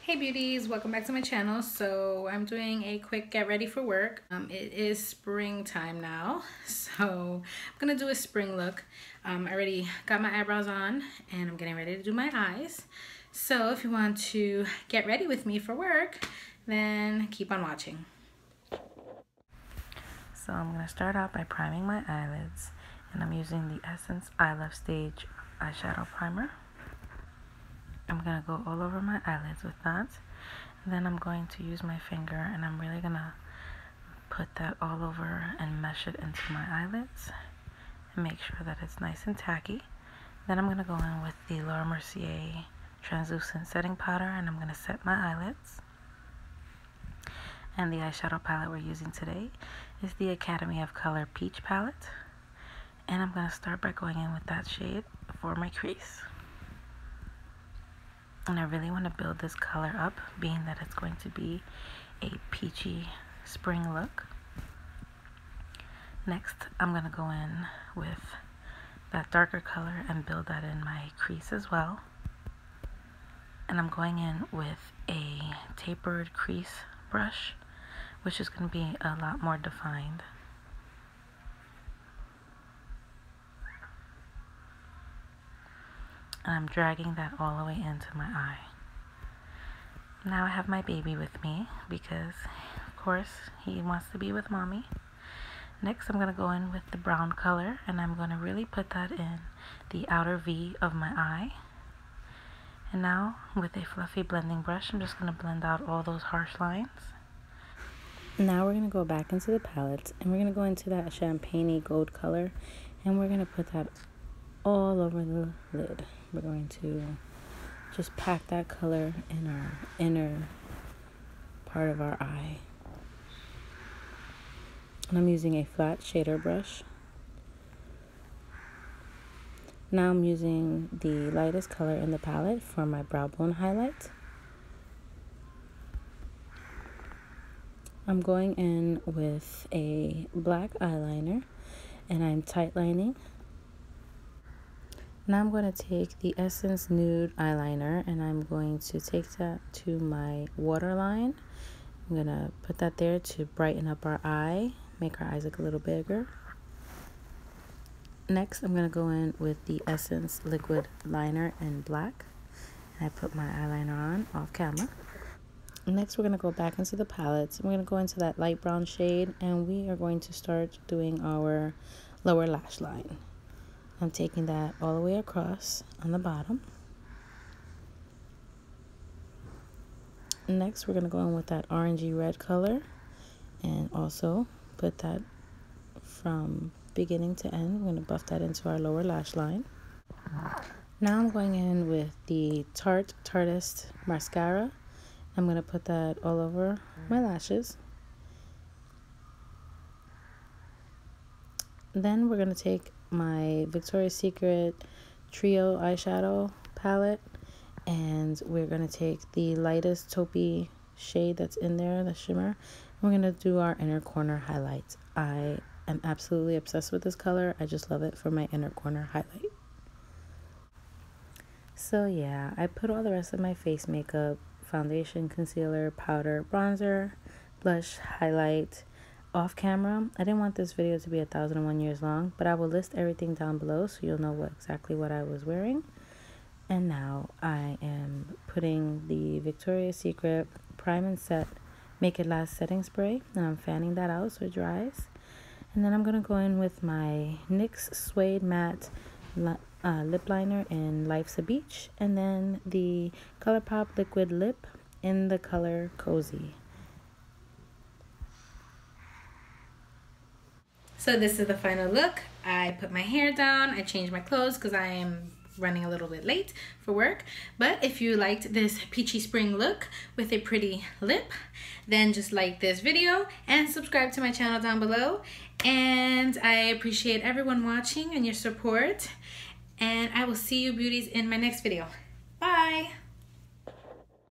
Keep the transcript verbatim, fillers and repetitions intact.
Hey beauties, welcome back to my channel. So I'm doing a quick get ready for work. Um, it is springtime now, so I'm gonna do a spring look. Um, I already got my eyebrows on and I'm getting ready to do my eyes. So if you want to get ready with me for work, then keep on watching. So I'm gonna start out by priming my eyelids, and I'm using the Essence I Love Stage eyeshadow primer. I'm going to go all over my eyelids with that. And then I'm going to use my finger and I'm really going to put that all over and mesh it into my eyelids and make sure that it's nice and tacky. Then I'm going to go in with the Laura Mercier translucent setting powder and I'm going to set my eyelids. And the eyeshadow palette we're using today is the Academy of Color Peach palette. And I'm going to start by going in with that shade for my crease. And I really want to build this color up, being that it's going to be a peachy spring look. Next, I'm going to go in with that darker color and build that in my crease as well. And I'm going in with a tapered crease brush, which is going to be a lot more defined. And I'm dragging that all the way into my eye. Now I have my baby with me because, of course, he wants to be with mommy. Next, I'm going to go in with the brown color and I'm going to really put that in the outer V of my eye. And now, with a fluffy blending brush, I'm just going to blend out all those harsh lines. Now we're going to go back into the palette and we're going to go into that champagne-y gold color and we're going to put that all over the lid. We're going to just pack that color in our inner part of our eye. And I'm using a flat shader brush. Now I'm using the lightest color in the palette for my brow bone highlight. I'm going in with a black eyeliner and I'm tight lining. Now I'm going to take the Essence Nude eyeliner and I'm going to take that to my waterline. I'm going to put that there to brighten up our eye, make our eyes look a little bigger. Next, I'm going to go in with the Essence Liquid Liner in black. And I put my eyeliner on off camera. Next, we're going to go back into the palette. We're going to go into that light brown shade and we are going to start doing our lower lash line. I'm taking that all the way across on the bottom. Next, we're going to go in with that orangey red color and also put that from beginning to end. We're going to buff that into our lower lash line. Now I'm going in with the Tarte Tartist mascara. I'm going to put that all over my lashes. Then we're going to take my Victoria's Secret Trio eyeshadow palette and we're going to take the lightest taupey shade that's in there, the shimmer. We're going to do our inner corner highlights. I am absolutely obsessed with this color. I just love it for my inner corner highlight. So yeah, I put all the rest of my face makeup, foundation, concealer, powder, bronzer, blush, highlight off camera. I didn't want this video to be a thousand and one years long, but I will list everything down below so you'll know what exactly what I was wearing. And now I am putting the Victoria's Secret Prime and Set Make It Last setting spray and I'm fanning that out so it dries. And then I'm going to go in with my N Y X Suede Matte uh, Lip Liner in Life's a Beach and then the ColourPop Liquid Lip in the color Cozy. So this is the final look. I put my hair down, I changed my clothes because I am running a little bit late for work. But if you liked this peachy spring look with a pretty lip, then just like this video and subscribe to my channel down below. And I appreciate everyone watching and your support. And I will see you beauties in my next video. Bye!